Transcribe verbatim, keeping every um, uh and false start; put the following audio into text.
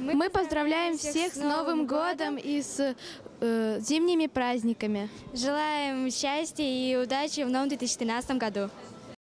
Мы поздравляем всех с Новым годом и с э, зимними праздниками. Желаем счастья и удачи в новом две тысячи тринадцатом году.